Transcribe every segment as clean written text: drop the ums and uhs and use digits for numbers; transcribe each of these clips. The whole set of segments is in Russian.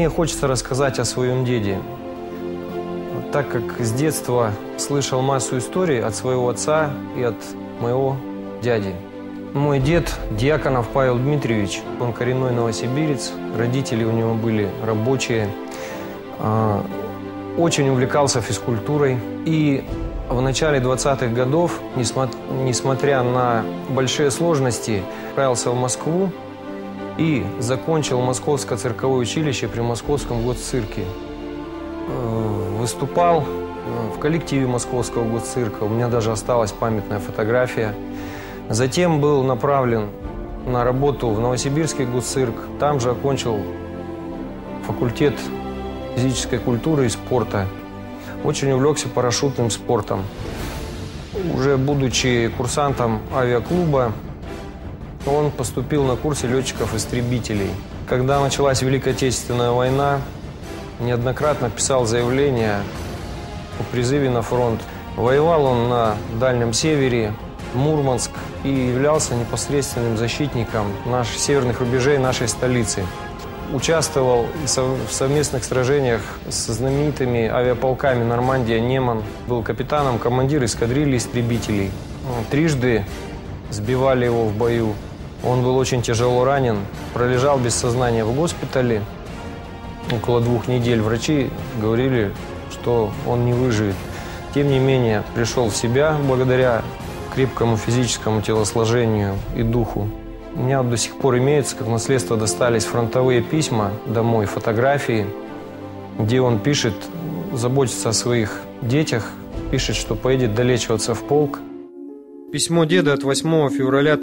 Мне хочется рассказать о своем деде, так как с детства слышал массу историй от своего отца и от моего дяди. Мой дед Дьяконов Павел Дмитриевич, он коренной новосибирец, родители у него были рабочие, очень увлекался физкультурой. И в начале 20-х годов, несмотря на большие сложности, отправился в Москву и закончил Московское цирковое училище при Московском госцирке. Выступал в коллективе Московского госцирка, у меня даже осталась памятная фотография. Затем был направлен на работу в Новосибирский госцирк, там же окончил факультет физической культуры и спорта. Очень увлекся парашютным спортом. Уже будучи курсантом авиаклуба, он поступил на курсы летчиков-истребителей. Когда началась Великая Отечественная война, неоднократно писал заявление о призыве на фронт. Воевал он на Дальнем Севере, Мурманск, и являлся непосредственным защитником северных рубежей нашей столицы. Участвовал в совместных сражениях со знаменитыми авиаполками «Нормандия», «Неман». Был капитаном, командир эскадрильи истребителей. Трижды сбивали его в бою. Он был очень тяжело ранен, пролежал без сознания в госпитале около 2 недель. Врачи говорили, что он не выживет. Тем не менее, пришел в себя благодаря крепкому физическому телосложению и духу. У меня до сих пор имеются, как наследство достались фронтовые письма домой, фотографии, где он пишет, заботится о своих детях, пишет, что поедет долечиваться в полк. Письмо деда от 8 февраля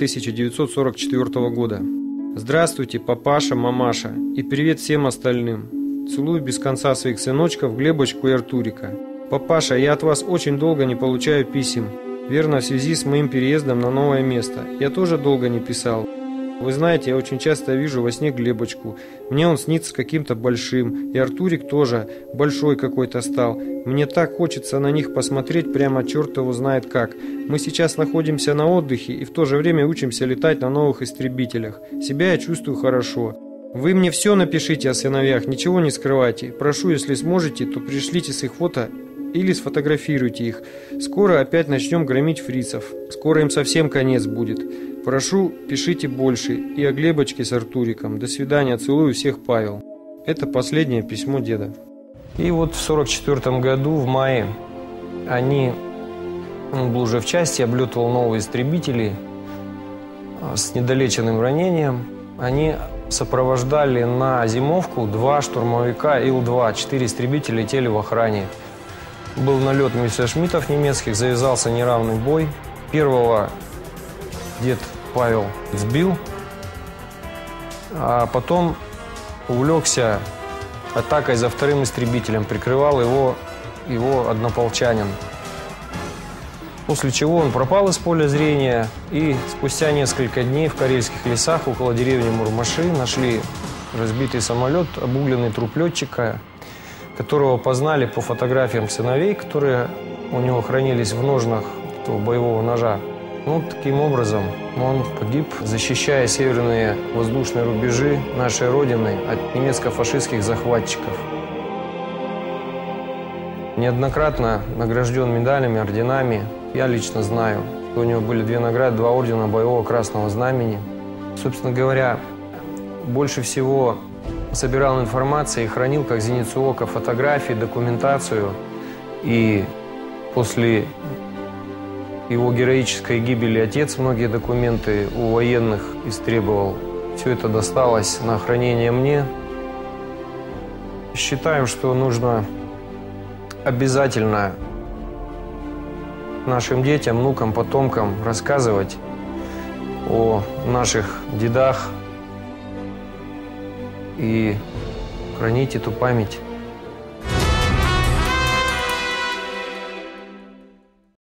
1944 года. «Здравствуйте, папаша, мамаша, и привет всем остальным. Целую без конца своих сыночков Глебочку и Артурика. Папаша, я от вас очень долго не получаю писем. Верно, в связи с моим переездом на новое место. Я тоже долго не писал. Вы знаете, я очень часто вижу во сне Глебочку. Мне он снится каким-то большим. И Артурик тоже большой какой-то стал. Мне так хочется на них посмотреть, прямо черт его знает как. Мы сейчас находимся на отдыхе и в то же время учимся летать на новых истребителях. Себя я чувствую хорошо. Вы мне все напишите о сыновьях, ничего не скрывайте. Прошу, если сможете, то пришлите с их фото или сфотографируйте их. Скоро опять начнем громить фрицев. Скоро им совсем конец будет. Прошу, пишите больше. И о Глебочке с Артуриком. До свидания, целую всех, Павел». Это последнее письмо деда. И вот в 1944 году, в мае, он был уже в части, облетывал новые истребители с недолеченным ранением. Они сопровождали на зимовку 2 штурмовика Ил-2. 4 истребителя летели в охране. Был налет мессершмиттов немецких, завязался неравный бой. Первого дед Павел сбил, а потом увлекся атакой за вторым истребителем, прикрывал его однополчанин. После чего он пропал из поля зрения, и спустя несколько дней в карельских лесах около деревни Мурмаши нашли разбитый самолет, обугленный труп летчика, которого познали по фотографиям сыновей, которые у него хранились в ножнах этого боевого ножа. Ну, таким образом, он погиб, защищая северные воздушные рубежи нашей Родины от немецко-фашистских захватчиков. Неоднократно награжден медалями, орденами. Я лично знаю, что у него были 2 награды, 2 ордена Боевого Красного Знамени. Собственно говоря, больше всего собирал информацию и хранил как зеницу ока фотографии, документацию. И после его героической гибели отец многие документы у военных истребовал. Все это досталось на хранение мне. Считаю, что нужно обязательно нашим детям, внукам, потомкам рассказывать о наших дедах и хранить эту память.